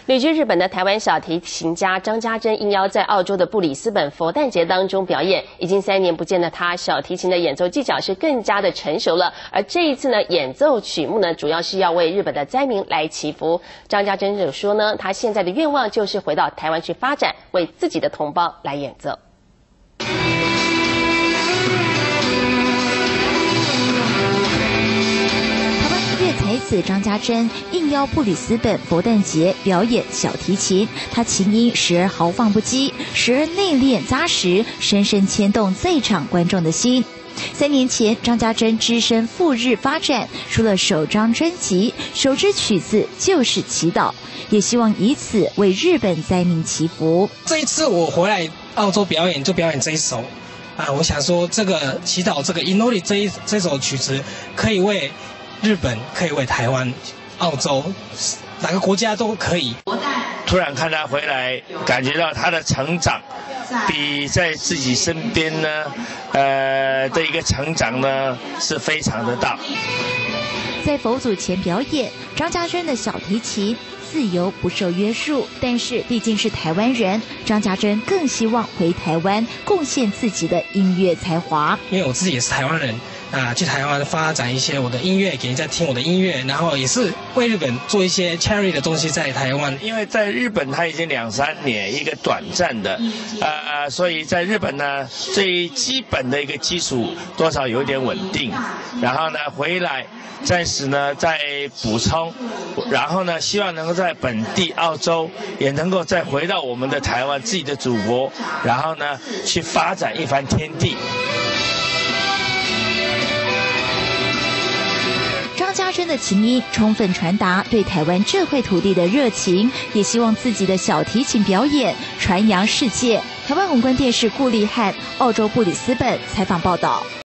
旅居日本的台湾小提琴家张家珍应邀在澳洲的布里斯本佛诞节当中表演，已经3年不见的他，小提琴的演奏技巧是更加的成熟了。而这一次呢，演奏曲目呢，主要是要为日本的灾民来祈福。张家珍有说呢，他现在的愿望就是回到台湾去发展，为自己的同胞来演奏。 才子张家珍应邀布里斯本佛诞节表演小提琴，他琴音时而豪放不羁，时而内敛扎实，深深牵动在场观众的心。3年前，张家珍只身赴日发展，出了首张专辑，首支曲子就是《祈祷》，也希望以此为日本灾民祈福。 这一次我回来澳洲表演，就表演这一首。 我想说，这个祈祷，这个 Inori 这首曲子，可以为日本，可以为台湾、澳洲，哪个国家都可以。 突然看他回来，感觉到他的成长，比在自己身边呢，的一个成长呢是非常的大。 在佛祖前表演，张家珍的小提琴。 自由不受约束，但是毕竟是台湾人，张家珍更希望回台湾贡献自己的音乐才华。 因为我自己也是台湾人去台湾发展一些我的音乐，给人家听我的音乐，然后也是为日本做一些 charity 的东西在台湾。 因为在日本他已经2、3年一个短暂的，所以在日本呢，最基本的一个基础多少有点稳定，然后呢回来。 暂时呢再补充，然后呢希望能够在本地澳洲也能够再回到我们的台湾自己的祖国，然后呢去发展一番天地。 张家珍的琴音充分传达对台湾这块土地的热情，也希望自己的小提琴表演传扬世界。台湾宏观电视顾立汉，澳洲布里斯本采访报道。